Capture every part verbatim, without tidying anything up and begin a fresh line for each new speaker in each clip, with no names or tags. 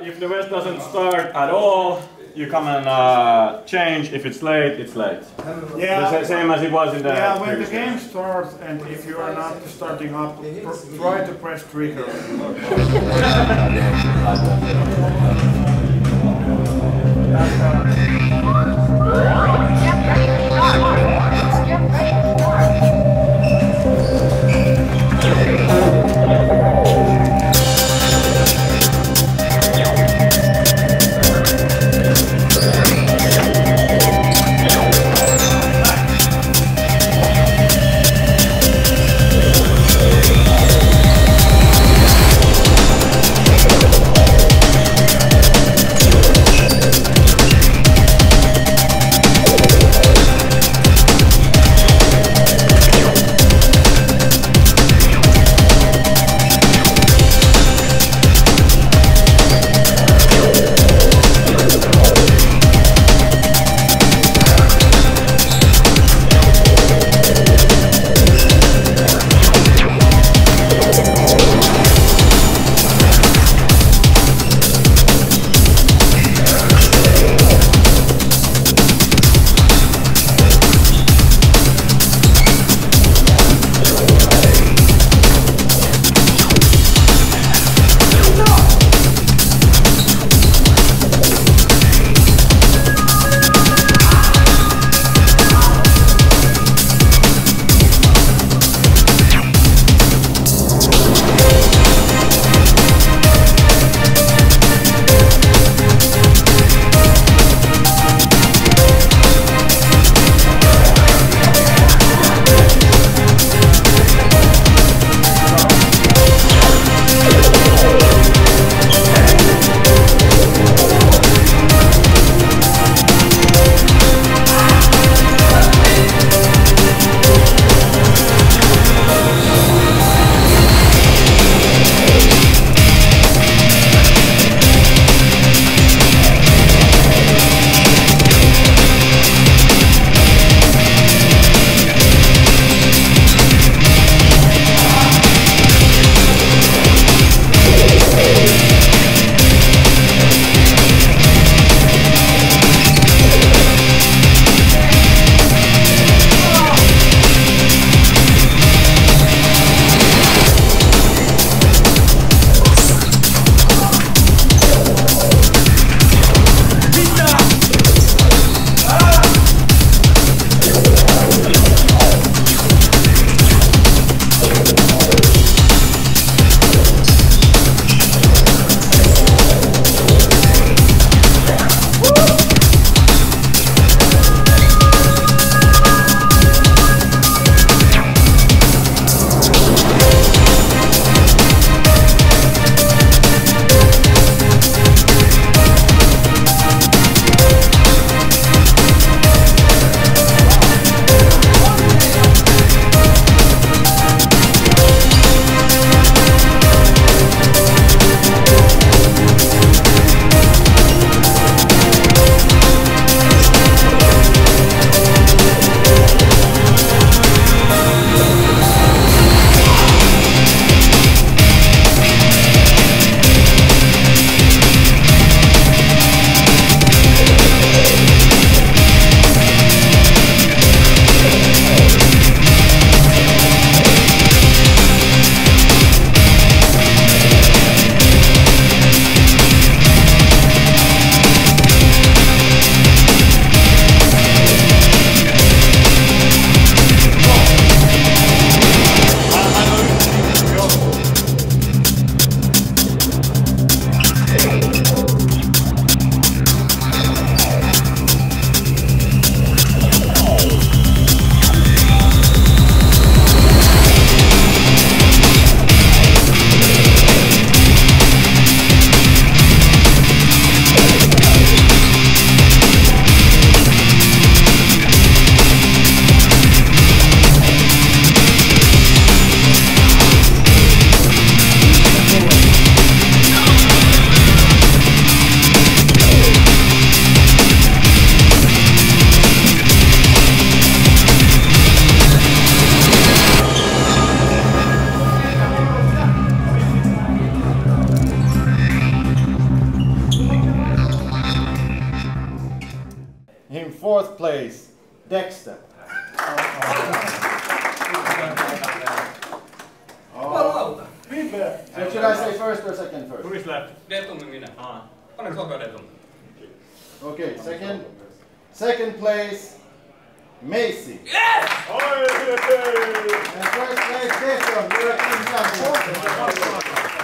if the vest doesn't start at all, you come and uh, change. If it's late, it's late.
Yeah.
The same as it was in the
Yeah, when the
previous
game starts and if you are not starting up, pr try to press trigger.
fourth place, Dexter.
Oh.
So should I say first or second first?
Who is left?
Detum minä. Onneksi olkoon Detum.
Okay, second. Second place, Macy.
Yes!
And first place, Detum, European champion.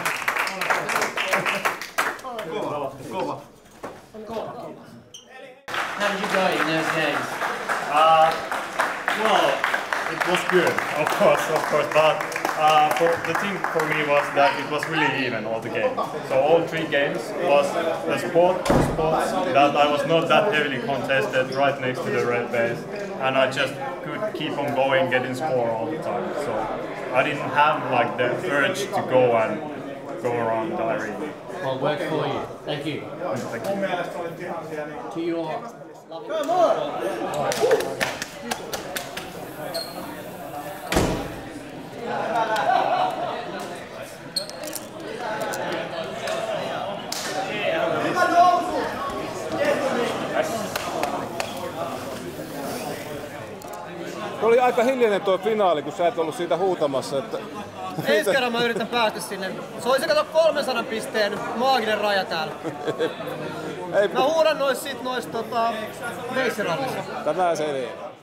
How did you go in those games?
Uh, well, it was good, of course, of course, but uh, for, the thing for me was that it was really even all the games. So all three games was the sport, sports that I was not that heavily contested, right next to the red base, and I just could keep on going, getting score all the time. So I didn't have like the urge to go and go around the arena.
Well, work for you. Thank you.
Thank you.
To your
Come on!
Oli aika hiljainen tuo finaali, kun sä et ollut siitä huutamassa. Että...
Ensi kerran mä yritän päästä sinne. Se olisi kato kolmesataa pisteen maaginen raja täällä.
Ei,
Mä huudan nois sit nois tota, veissirallissa.
Tämä selviää.